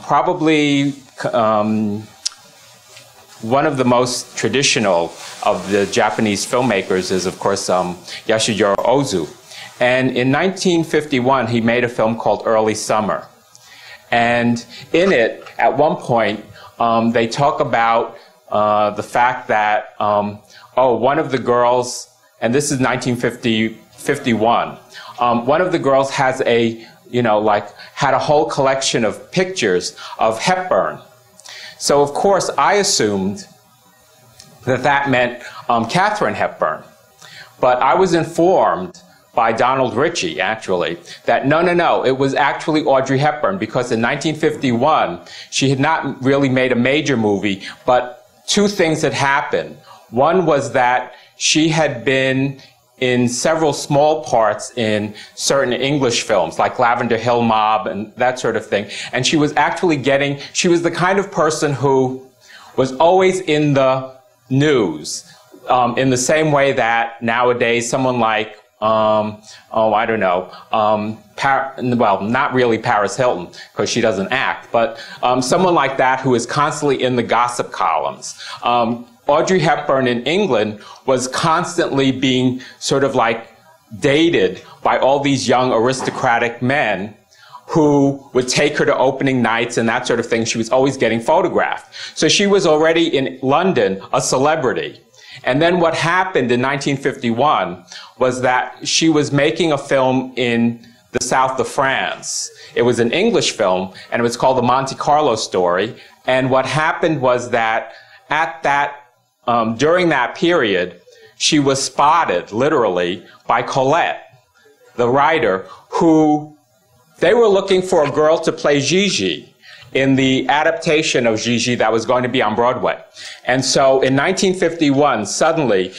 probably one of the most traditional of the Japanese filmmakers is, of course, Yasujiro Ozu. And in 1951, he made a film called Early Summer. And in it, at one point, they talk about the fact that, one of the girls, and this is 1951, one of the girls has had a whole collection of pictures of Hepburn. So, of course, I assumed that that meant Katharine Hepburn. But I was informed by Donald Ritchie, actually, that no, it was actually Audrey Hepburn, because in 1951, she had not really made a major movie, but two things had happened. One was that she had been in several small parts in certain English films, like Lavender Hill Mob and that sort of thing. And she was actually she was the kind of person who was always in the news, in the same way that nowadays someone like, I don't know, well, not really Paris Hilton, because she doesn't act, but someone like that who is constantly in the gossip columns. Audrey Hepburn in England was constantly being sort of like dated by all these young aristocratic men who would take her to opening nights and that sort of thing. She was always getting photographed. So she was already in London a celebrity. And then what happened in 1951 was that she was making a film in the south of France. It was an English film, and it was called The Monte Carlo Story. And what happened was that during that period, she was spotted, literally, by Colette, the writer, who they were looking for a girl to play Gigi in the adaptation of Gigi that was going to be on Broadway. And so in 1951, suddenly,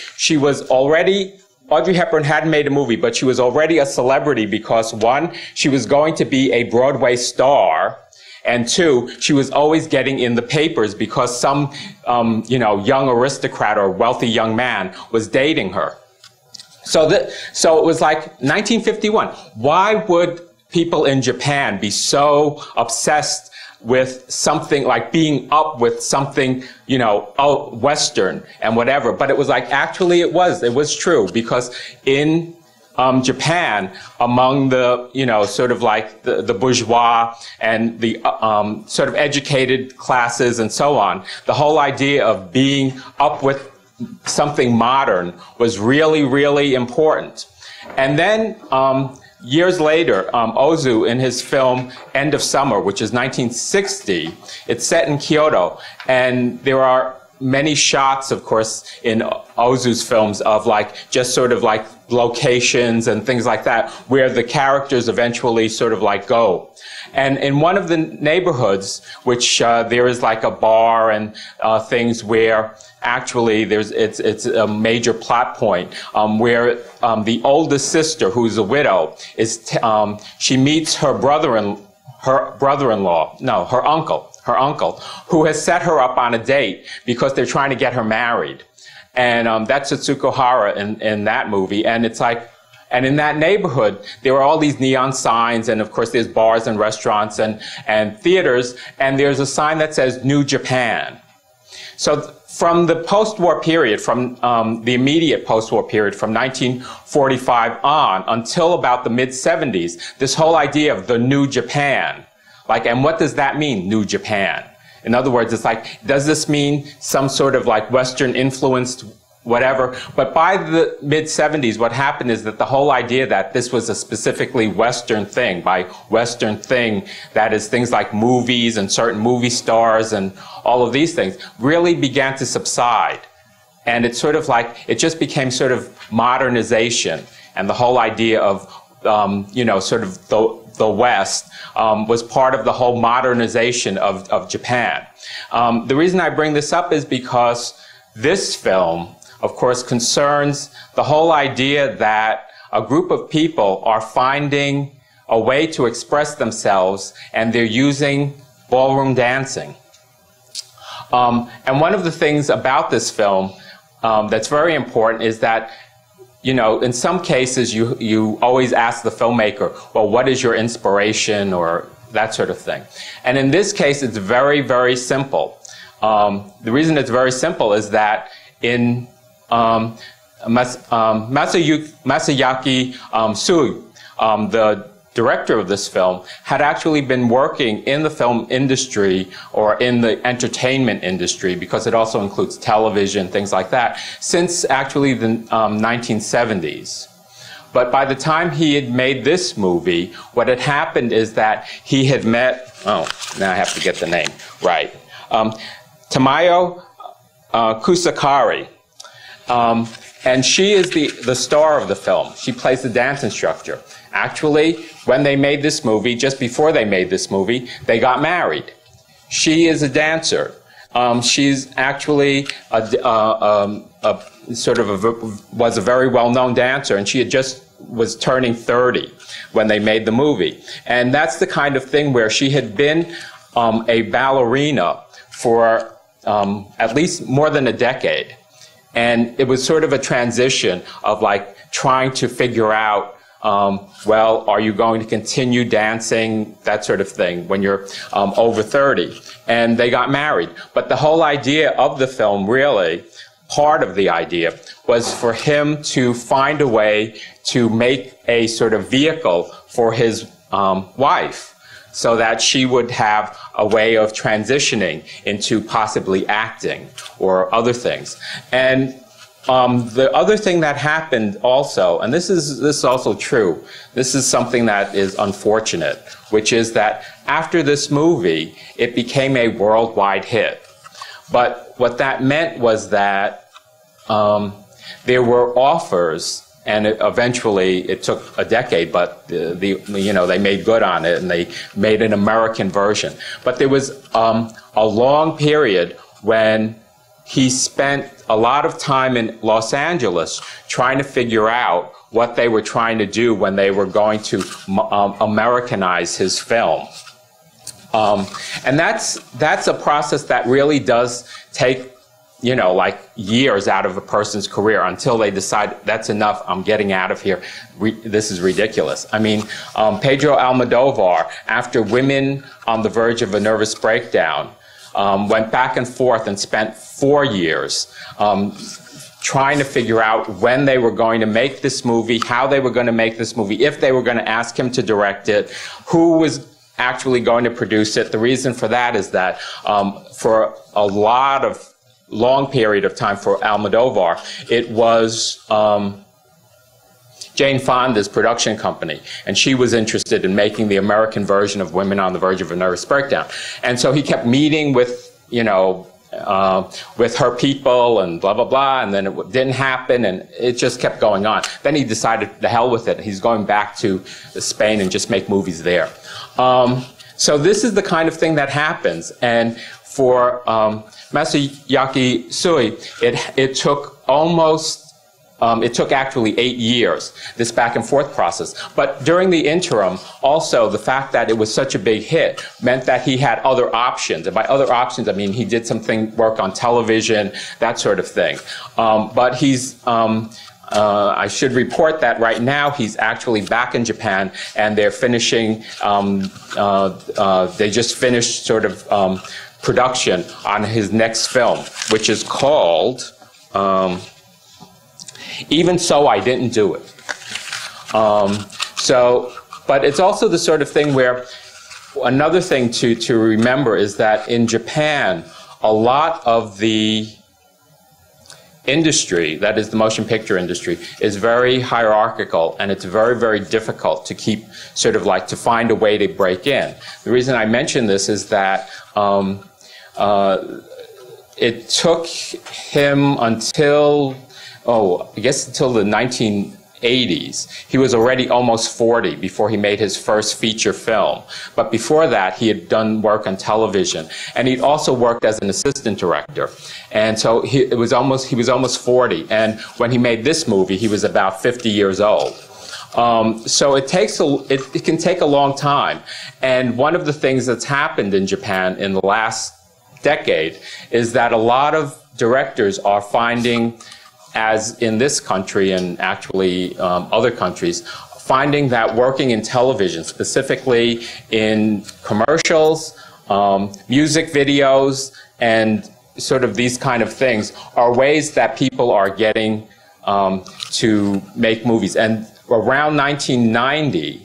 Audrey Hepburn hadn't made a movie, but she was already a celebrity because, one, she was going to be a Broadway star, and two, she was always getting in the papers because some, young aristocrat or wealthy young man was dating her. So it was like 1951. Why would people in Japan be so obsessed with something like being up with something, Western and whatever? But it was like, actually it was true, because in Japan, among the, sort of like the bourgeois and the sort of educated classes and so on, the whole idea of being up with something modern was really, really important. And then years later, Ozu, in his film End of Summer, which is 1960, it's set in Kyoto, and there are many shots, of course, in Ozu's films of just sort of like locations and things like that, where the characters eventually sort of like go. And in one of the neighborhoods, which there is like a bar and things where actually it's a major plot point, where the oldest sister, who's a widow, she meets her uncle, who has set her up on a date because they're trying to get her married. And that's Atsuko Hara in that movie. And it's like, and in that neighborhood, there are all these neon signs, and of course there's bars and restaurants and theaters, and there's a sign that says New Japan. So from the post-war period, from the immediate post-war period, from 1945 on until about the mid-70s, this whole idea of the New Japan, and what does that mean, New Japan? In other words, it's like, does this mean some sort of like Western influenced whatever? But by the mid-70s, what happened is that the whole idea that this was a specifically Western thing, by Western thing, that is things like movies and certain movie stars and all of these things, really began to subside. And it's sort of like, it just became sort of modernization, and the whole idea of, sort of the West was part of the whole modernization of Japan. The reason I bring this up is because this film, of course, concerns the whole idea that a group of people are finding a way to express themselves, and they're using ballroom dancing. And one of the things about this film that's very important is that, in some cases, you always ask the filmmaker, well, what is your inspiration, or that sort of thing. And in this case, it's very, very simple. The reason it's very simple is that in Masayuki Suo, the director of this film, had actually been working in the film industry or in the entertainment industry, because it also includes television, things like that, since actually the 1970s. But by the time he had made this movie, what had happened is that he had met, oh, now I have to get the name right, Tamiyo Kusakari. And she is the star of the film. She plays the dance instructor. Actually, when they made this movie, just before they made this movie, they got married. She is a dancer. She's actually was a very well-known dancer, and she was turning 30 when they made the movie. And that's the kind of thing where she had been a ballerina for at least more than a decade. And it was sort of a transition of like trying to figure out, well, are you going to continue dancing, that sort of thing, when you're over 30. And they got married. But the whole idea of the film, really, part of the idea, was for him to find a way to make a sort of vehicle for his wife, so that she would have a way of transitioning into possibly acting or other things. And the other thing that happened also, and this is also true, this is something that is unfortunate, which is that after this movie, it became a worldwide hit. But what that meant was that there were offers, and eventually it took a decade, but they made good on it, and they made an American version. But there was a long period when he spent a lot of time in Los Angeles trying to figure out what they were trying to do when they were going to Americanize his film. And that's a process that really does take, like years out of a person's career until they decide, that's enough, I'm getting out of here, this is ridiculous. I mean, Pedro Almodovar, after Women on the Verge of a Nervous Breakdown, went back and forth and spent 4 years trying to figure out when they were going to make this movie, how they were going to make this movie, if they were going to ask him to direct it, who was actually going to produce it. The reason for that is that for a long period of time for Almodovar, it was Jane Fonda's production company, and she was interested in making the American version of Women on the Verge of a Nervous Breakdown. And so he kept meeting with, with her people and blah, blah, blah, and then it didn't happen, and it just kept going on. Then he decided, the hell with it, he's going back to Spain and just make movies there. So this is the kind of thing that happens, and for Masayuki Suo, it took almost it took actually 8 years, this back and forth process. But during the interim, also, the fact that it was such a big hit meant that he had other options. And by other options, I mean he did work on television, that sort of thing. But he's, I should report that right now he's actually back in Japan, and they're finishing, they just finished sort of production on his next film, which is called Even So, I Didn't Do It. But it's also the sort of thing where, another thing to remember is that in Japan, a lot of the industry, that is the motion picture industry, is very hierarchical, and it's very, very difficult to keep sort of like to find a way to break in. The reason I mention this is that it took him until, I guess until the 1980s. He was already almost 40 before he made his first feature film. But before that, he had done work on television, and he'd also worked as an assistant director. And so he was almost 40. And when he made this movie, he was about 50 years old. So it can take a long time. And one of the things that's happened in Japan in the last decade is that a lot of directors are finding, as in this country and actually other countries, finding that working in television, specifically in commercials, music videos, and sort of these kind of things, are ways that people are getting to make movies. And around 1990,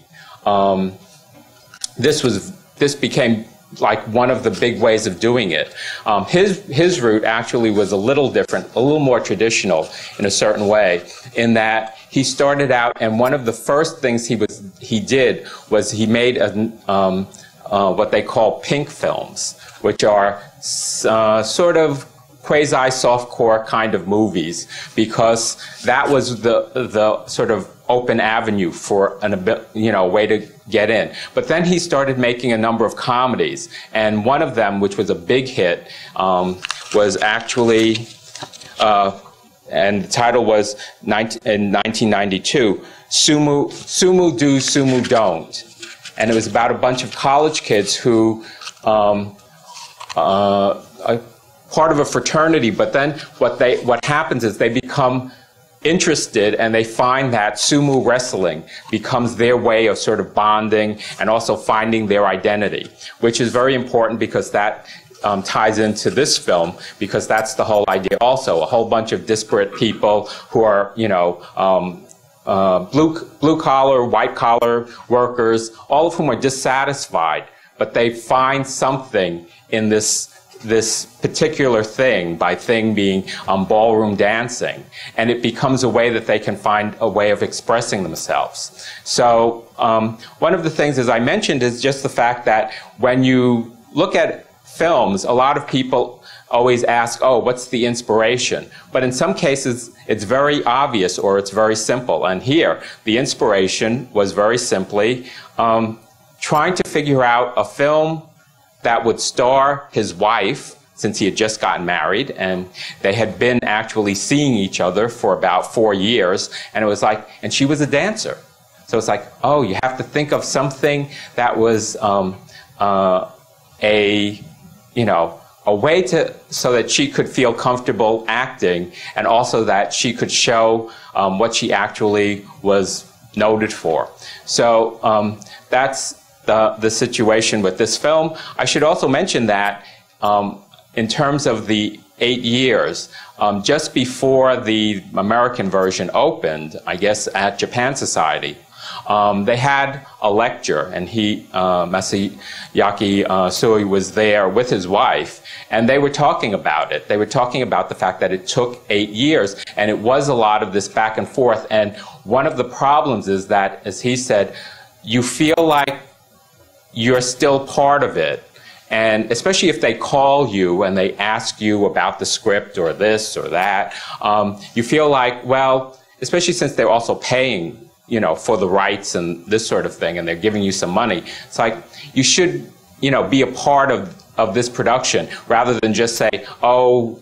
this became like one of the big ways of doing it. His route actually was a little different, a little more traditional in a certain way, in that he started out, and one of the first things he did was he made what they call pink films, which are sort of quasi-softcore kind of movies, because that was the sort of open avenue for a way to get in. But then he started making a number of comedies, and one of them, which was a big hit, was actually, and the title was in 1992, Sumu Do, Sumu Don't. And it was about a bunch of college kids who are part of a fraternity, but then what happens is they become interested, and they find that sumo wrestling becomes their way of sort of bonding and also finding their identity, which is very important because that ties into this film, because that's the whole idea also. A whole bunch of disparate people who are, blue collar, white collar workers, all of whom are dissatisfied, but they find something in this particular thing, by thing being ballroom dancing, and it becomes a way that they can find a way of expressing themselves. So one of the things, as I mentioned, is just the fact that when you look at films, a lot of people always ask, oh, what's the inspiration? But in some cases, it's very obvious or it's very simple. And here, the inspiration was very simply trying to figure out a film that would star his wife, since he had just gotten married, and they had been actually seeing each other for about 4 years, and it was like, and she was a dancer. So it's like, oh, you have to think of something that was a way so that she could feel comfortable acting, and also that she could show what she actually was noted for. So that's the situation with this film. I should also mention that in terms of the 8 years, just before the American version opened, I guess at Japan Society, they had a lecture, and Masayuki Suo was there with his wife, and they were talking about it. They were talking about the fact that it took 8 years, and it was a lot of this back and forth. And one of the problems is that, as he said, you feel like you're still part of it. And especially if they call you and they ask you about the script or this or that, you feel like, well, especially since they're also paying, for the rights and this sort of thing, and they're giving you some money, it's like you should, be a part of this production rather than just say, oh,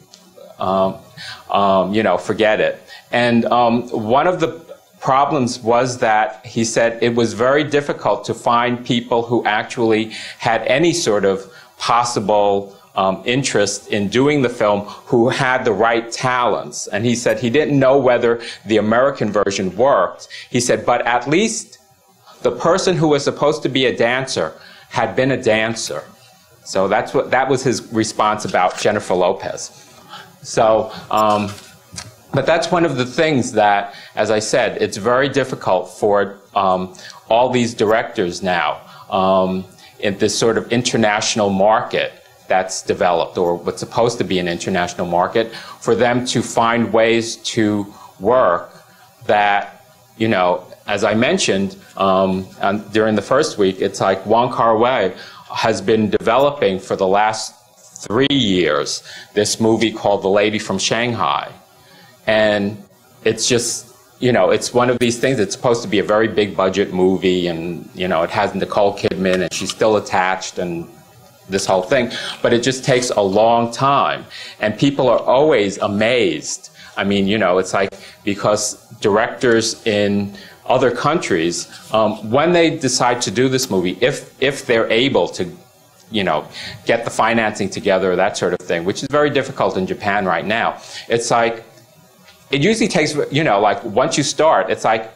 forget it. And one of the problems was that he said it was very difficult to find people who actually had any sort of possible interest in doing the film, who had the right talents. And he said he didn't know whether the American version worked. He said, but at least the person who was supposed to be a dancer had been a dancer. So that was his response about Jennifer Lopez. So, but that's one of the things that, as I said, it's very difficult for all these directors now in this sort of international market that's developed, or what's supposed to be an international market, for them to find ways to work that, as I mentioned during the first week, it's like Wong Kar-wai has been developing for the last 3 years this movie called The Lady from Shanghai. And it's just, it's one of these things. It's supposed to be a very big budget movie, and, it has Nicole Kidman, and she's still attached, and this whole thing. But it just takes a long time. And people are always amazed. I mean, it's like, because directors in other countries, when they decide to do this movie, if they're able to, get the financing together, that sort of thing, which is very difficult in Japan right now, it's like, it usually takes, like once you start, it's like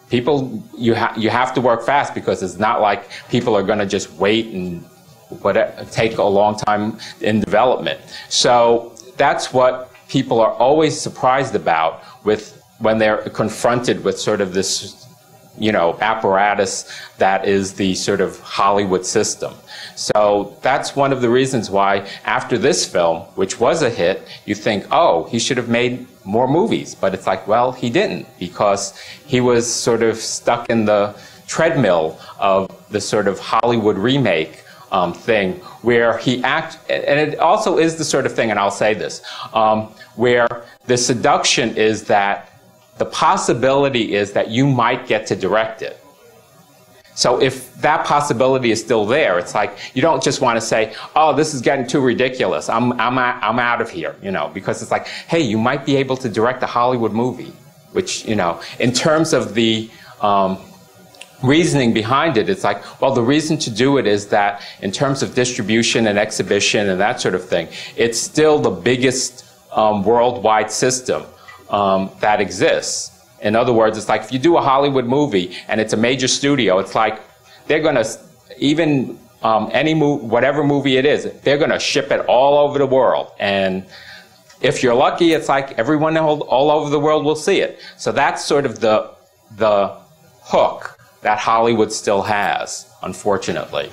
people, you have to work fast because it's not like people are going to just wait and take a long time in development. So that's what people are always surprised about when they're confronted with sort of this, apparatus that is the sort of Hollywood system. So that's one of the reasons why after this film, which was a hit, you think, oh, he should have made more movies. But it's like, well, he didn't, because he was sort of stuck in the treadmill of the sort of Hollywood remake thing, where and it also is the sort of thing, and I'll say this, where the seduction is that the possibility is that you might get to direct it. So if that possibility is still there, it's like you don't just want to say, oh, this is getting too ridiculous, I'm out of here, because it's like, hey, you might be able to direct a Hollywood movie, which, in terms of the reasoning behind it, it's like, well, the reason to do it is that in terms of distribution and exhibition and that sort of thing, it's still the biggest worldwide system that exists. In other words, it's like if you do a Hollywood movie and it's a major studio, it's like they're going to, even whatever movie it is, they're going to ship it all over the world. And if you're lucky, it's like everyone all over the world will see it. So that's sort of the hook that Hollywood still has, unfortunately.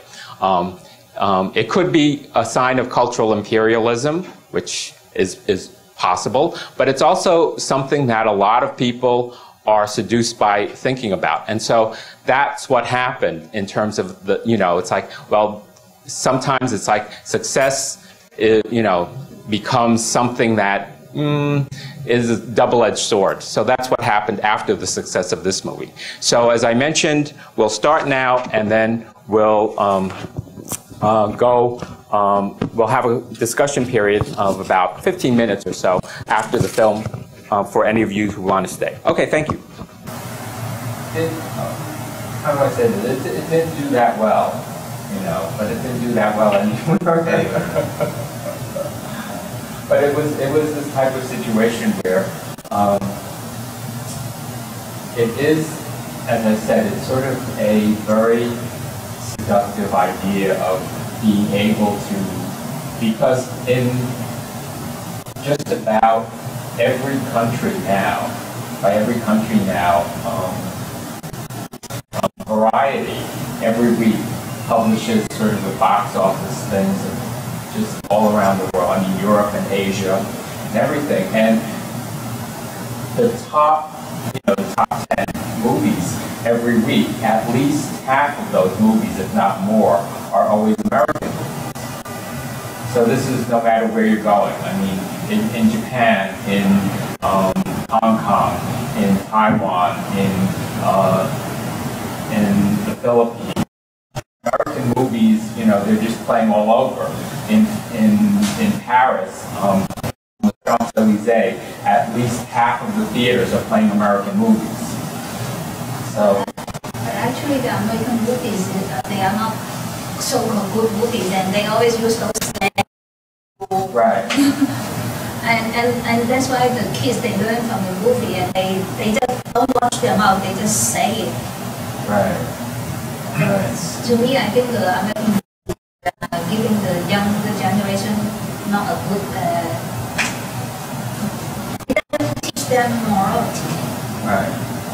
It could be a sign of cultural imperialism, which is possible, but it's also something that a lot of people are seduced by thinking about. And so that's what happened in terms of it's like, well, sometimes it's like success, becomes something that is a double-edged sword. So that's what happened after the success of this movie. So as I mentioned, we'll start now, and then we'll we'll have a discussion period of about 15 minutes or so after the film for any of you who want to stay. Okay, thank you. How do I say this? It didn't do that well, but it didn't do that well anyway. But it was this type of situation where it is, as I said, it's sort of a very seductive idea of being able to, because in just about every country now, Variety every week publishes sort of the box office things of just all around the world. I mean, Europe and Asia and everything. And the top 10 movies every week, at least half of those movies, if not more, are always American movies. So this is no matter where you're going. I mean, in Japan, in Hong Kong, in Taiwan, in the Philippines, American movies, they're just playing all over. In Paris, the Champs-Élysées, at least half of the theaters are playing American movies. So. Actually, the American movies, they are not so-called good movies, and they always use those slang. Right. and that's why the kids, they learn from the movie, and they just don't watch them out, they just say it. Right. To me, I think the American movies giving the younger generation not a good, it doesn't teach them morality. Right.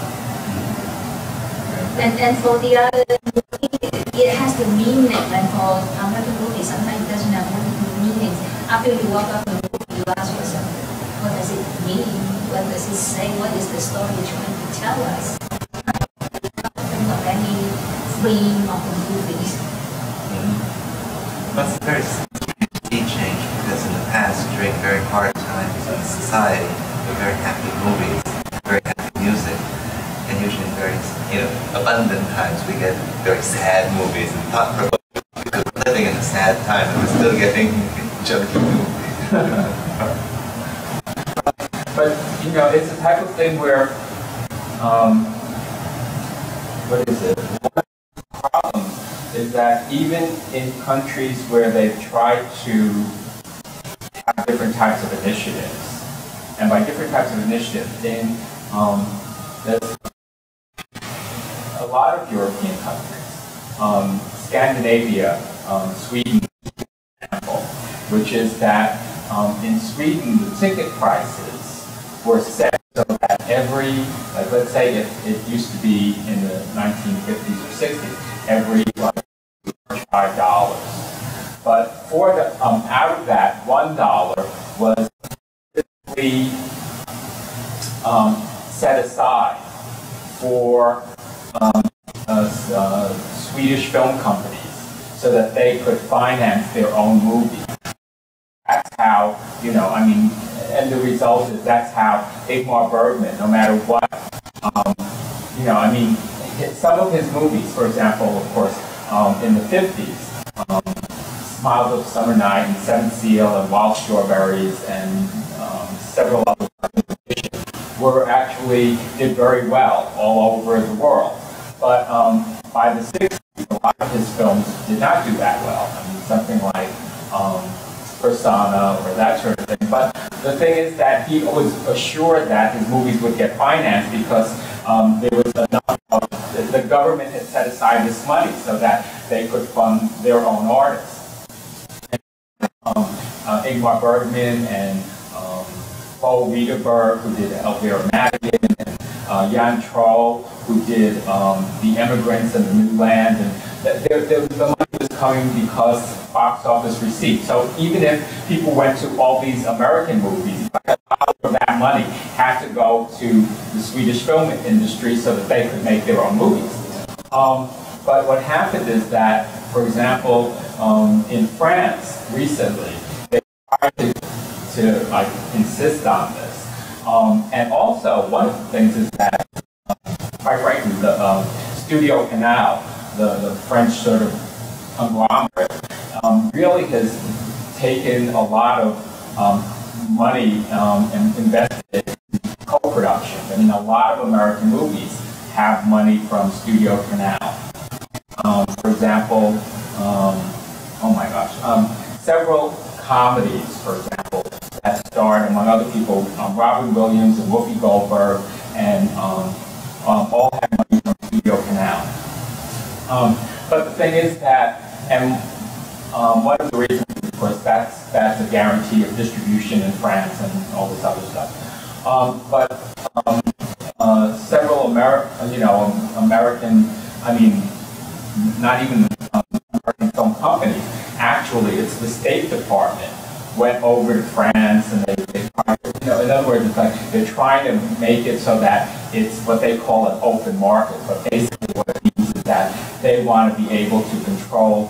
And for the other movie, it has the meaning, and for American movie, sometimes it doesn't have meaning. After you walk out the movie, you ask yourself, what does it mean? What does it say? What is the story trying to tell us? I don't think of any theme of the movies. That's a very sea change, because in the past, during very hard times in society, with very happy movies, very happy music, and usually in very abundant times we get very sad movies and thought-provoking, because we're living in a sad time and we're still getting junky movies. But it's the type of thing where what is it? One of the problems is that even in countries where they've tried to have different types of initiatives, and by different types of initiatives, in lot of European countries, Scandinavia, Sweden, for example, which is that in Sweden the ticket prices were set so that every, like let's say if it used to be in the 1950s or 60s, every $5. But for the out of that $1 was typically set aside for Swedish film companies so that they could finance their own movies. That's how, I mean, and the result is that's how Ingmar Bergman, no matter what, I mean, some of his movies, for example, of course, in the 50s, Smiles of Summer Night and Seventh Seal and Wild Strawberries and several other were actually did very well all over the world. But by the 60s, a lot of his films did not do that well. I mean, something like Persona or that sort of thing. But the thing is that he was assured that his movies would get financed because there was enough of, the government had set aside this money so that they could fund their own artists. Ingmar Bergman and Paul Wiederberg, who did Elvira Madigan, and Jan Troll, who did The Immigrants and the New Land, and the money was coming because box office receipts. So even if people went to all these American movies, a lot of that money had to go to the Swedish film industry so that they could make their own movies. But what happened is that, for example, in France recently, they tried to like insist on this. And also, one of the things is that, quite frankly, the Studio Canal, the French sort of conglomerate, really has taken a lot of money and invested in co-production. I mean, a lot of American movies have money from Studio Canal. For example, oh my gosh, several comedies, for example, that starred, among other people, Robin Williams and Whoopi Goldberg, and all had money from Studio Canal. But the thing is that, and one of the reasons, of course, that's a guarantee of distribution in France and all this other stuff. But several American, I mean, not even American film companies, actually, it's the State Department went over to France and they tried to, in other words, it's like they're trying to make it so that it's what they call an open market. But basically what it means is that they want to be able to control,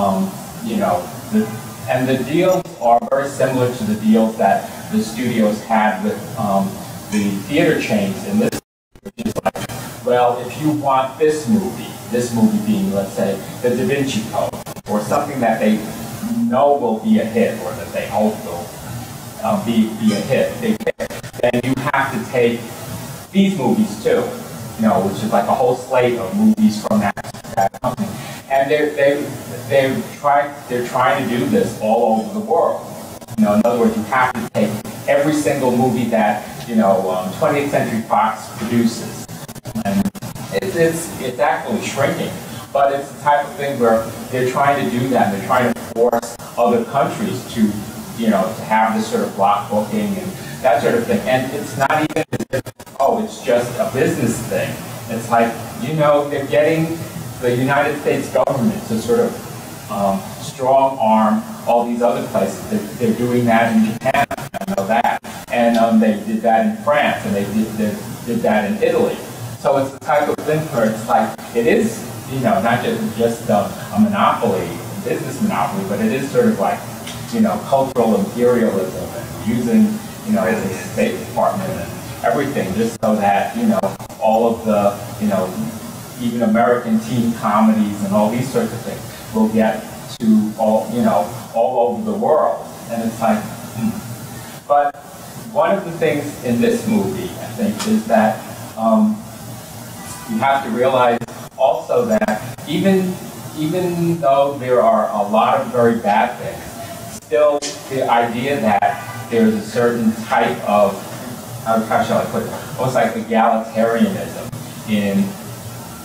and the deals are very similar to the deals that the studios had with the theater chains in this, which is like, well, if you want this movie being, let's say, the Da Vinci Code, or something that they know will be a hit, or that they hope will be a hit, then you have to take these movies too, which is like a whole slate of movies from that company. And they're trying to do this all over the world. In other words, you have to take every single movie that 20th Century Fox produces, and it's actually shrinking. But it's the type of thing where they're trying to do that. They're trying to force other countries to to have this sort of block booking and that sort of thing. And it's not even as if, oh, it's just a business thing. It's like, they're getting the United States government to sort of strong arm all these other places. They're doing that in Japan, I know that. And they did that in France, and they did that in Italy. So it's the type of thing where it's like, it is, not just a monopoly, business monopoly, but it is sort of like, cultural imperialism and using, the State Department and everything just so that, all of the, even American teen comedies and all these sorts of things will get to all over the world. And it's like, But one of the things in this movie, I think, is that you have to realize also that even though there are a lot of very bad things, still the idea that there's a certain type of, how shall I put it, almost like egalitarianism in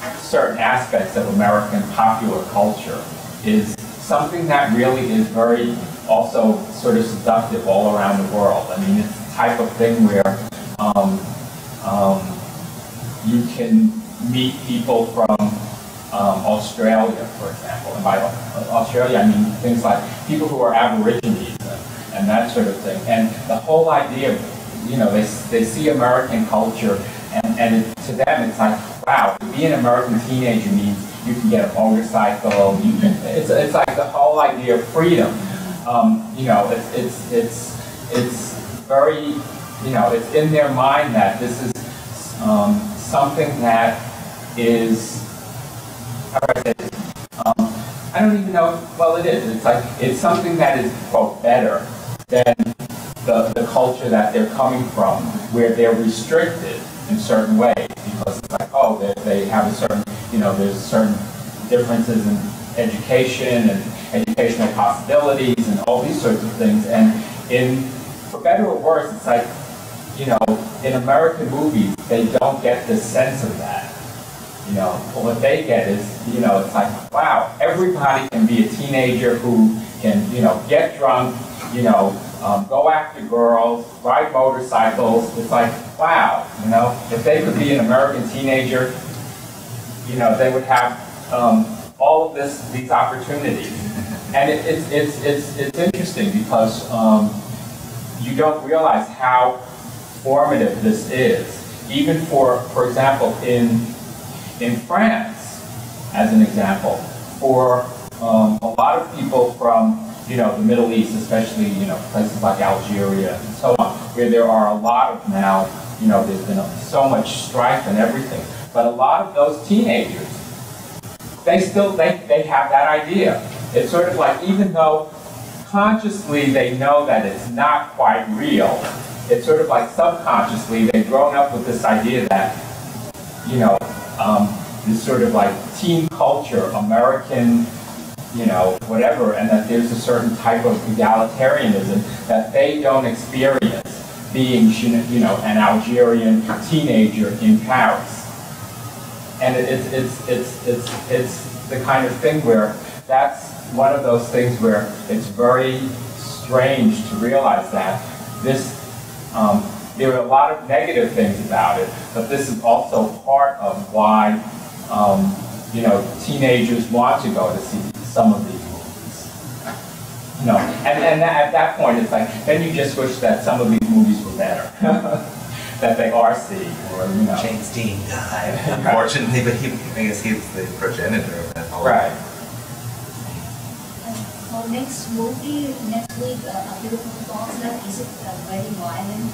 certain aspects of American popular culture is something that really is very also sort of seductive all around the world. I mean, it's the type of thing where you can meet people from Australia, for example. And by Australia, I mean things like people who are Aborigines and that sort of thing. And the whole idea of, you know, they see American culture, and to them it's like, wow, to be an American teenager means you can get a motorcycle. You can. It's like the whole idea of freedom. You know, it's very, you know, it's in their mind that this is something that is, how do I say this? I don't even know, well it is. It's like, it's something that is, quote, better than the culture that they're coming from, where they're restricted in certain ways, because it's like, oh, they have a certain, you know, there's certain differences in education and educational possibilities and all these sorts of things. And for better or worse, it's like, you know, in American movies, they don't get the sense of that. You know, what they get is, you know, it's like, wow, everybody can be a teenager who can, you know, get drunk, you know, go after girls, ride motorcycles. It's like, wow, you know, if they could be an American teenager, you know, they would have all of these opportunities. And it's interesting because you don't realize how formative this is. Even for example, in France, as an example, for a lot of people from, you know, the Middle East, especially, you know, places like Algeria and so on, where there are a lot of now, you know, there's been so much strife and everything, but a lot of those teenagers, they have that idea. It's sort of like, even though consciously they know that it's not quite real, it's sort of like subconsciously they've grown up with this idea that, you know, this sort of like teen culture, American, you know, whatever, and that there's a certain type of egalitarianism that they don't experience being, you know, an Algerian teenager in Paris. And it's the kind of thing where that's one of those things where it's very strange to realize that this, there are a lot of negative things about it, but this is also part of why, you know, teenagers want to go to see some of these movies. You know, and at that point, it's like, then you just wish that some of these movies were better. That they are seeing, or, you know. James Dean died, unfortunately, but I guess he's the progenitor of that whole. Right. For next movie, next week, A Beautiful Thoughts, is it very violent?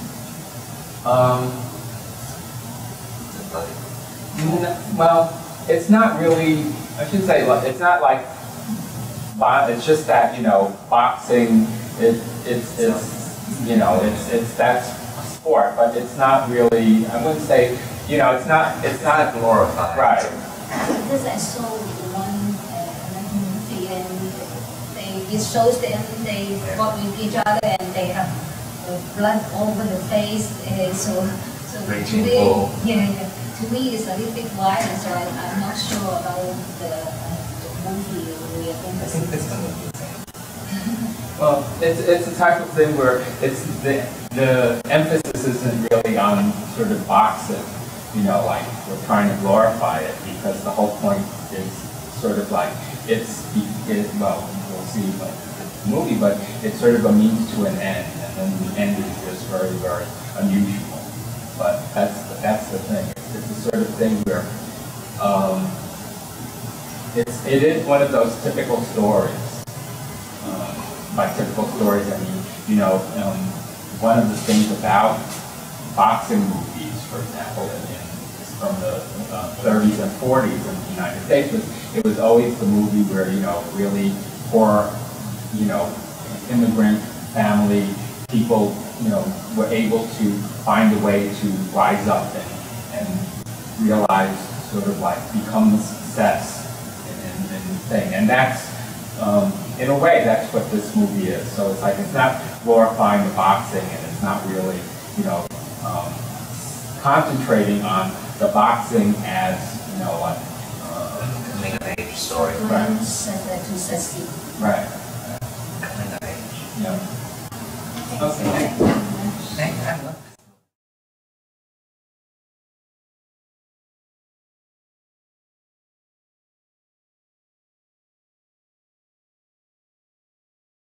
Well, it's not really, I should say, it's not like, it's just that, you know, boxing, it's you know, it's that's sport, but it's not really, I wouldn't say, you know, it's not glorified. Right. Because I saw one movie and it shows them they fought with each other and they have blood over the face. So Raging today, bull. To me it's a little bit violent, so I'm not sure about the movie we are going to I see. think this one will be the same. Well, it's a type of thing where it's the emphasis isn't really on sort of boxing, you know, like we're trying to glorify it, because the whole point is sort of like, well, we'll see like the movie, but it's sort of a means to an end, and then the end is just very, very unusual. But that's the thing. It's the sort of thing where it is one of those typical stories. By typical stories, I mean, you know, one of the things about boxing movies, for example, from the 30s and 40s in the United States, it was always the movie where, you know, really poor, you know, immigrant family people, you know, were able to find a way to rise up and realize, sort of like, become the success in the thing. And that's, in a way, that's what this movie is. So it's like, it's not glorifying the boxing, and it's not really, you know, concentrating on the boxing as, you know, like age story. Right. To succeed. Right. Coming of age. Yeah. Okay. Thank you.